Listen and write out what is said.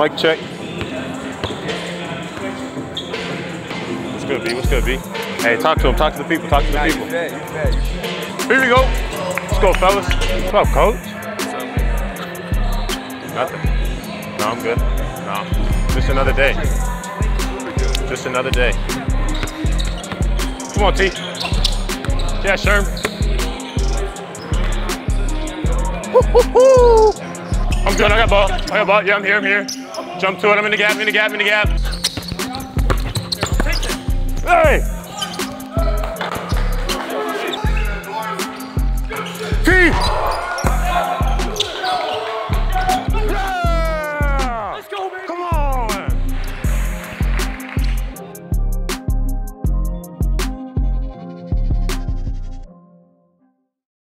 Mic check. What's good, B? What's good, B? Hey, talk to him. Talk to the people. Talk to the people. Here we go. Let's go, fellas. What's up, coach? Nothing. No, I'm good. No. Just another day. Just another day. Come on, T. Yeah, Sherm. I'm good. I got ball. Yeah, I'm here. Jump to it. I'm in the gap. Hey! T!